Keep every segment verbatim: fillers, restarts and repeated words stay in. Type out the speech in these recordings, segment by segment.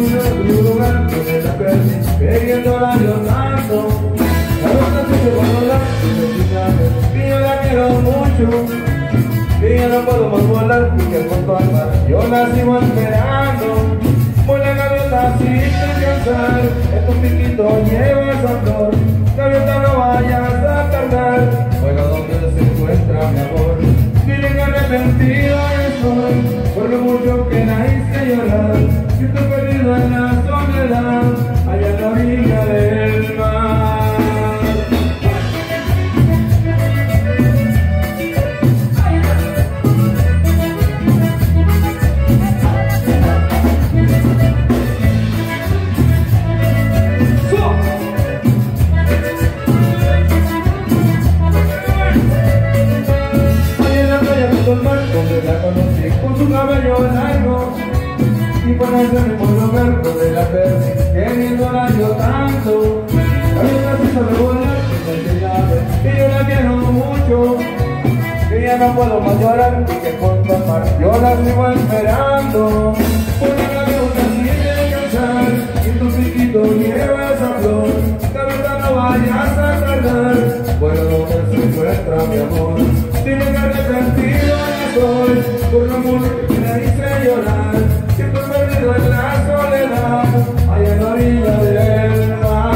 un lugar donde la perdí, queriéndola yo tanto. La verdad es que cuando la que yo la quiero mucho, que ya no puedo más volar, y que junto al mar yo la sigo esperando. Vuela gaviota sin descansar, en tu piquito lleva esa flor. Gaviota, no vayas a tardar, vuela donde se encuentra mi amor. Dile que arrepentido estoy, por lo mucho que la hice llorar. Siento perdido en la soledad, allá en la orilla del mar. Donde la conocí con su cabello largo, y por ese mismo lugar donde la perdí, queriéndola yo tanto. La vida se sabe volar, que yo la quiero mucho, que ya no puedo más llorar, y que junto al mar yo la sigo esperando. Por la gaviota sin descansar, y tu piquito lleva esa flor. Gaviota, no vayas a tardar, bueno donde se encuentra mi amor. Dile que arrepentido estoy, por lo mucho que la hice llorar. Siento perdido en la soledad, allá en la orilla del mar.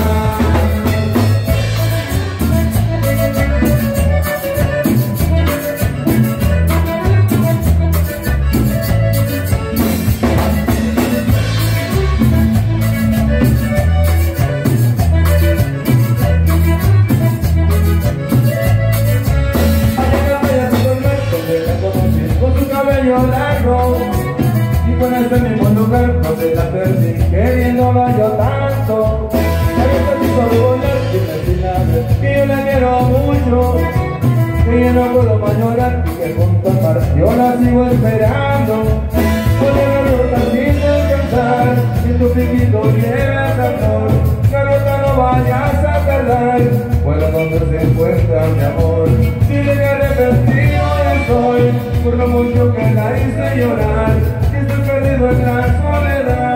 Largo, y por ese mismo lugar donde la perdí, queriéndola yo tanto. La vida se hizo volar sin decirle que yo la quiero mucho, que yo no puedo más llorar, y que junto al mar yo la sigo esperando. Por la gaviota sin descansar, y tu piquito lleva esa flor. Gaviota, no vayas a tardar, vuela donde se encuentra mi amor. Dile que arrepentido estoy, por lo mucho que la hice llorar, que estoy perdido en la soledad.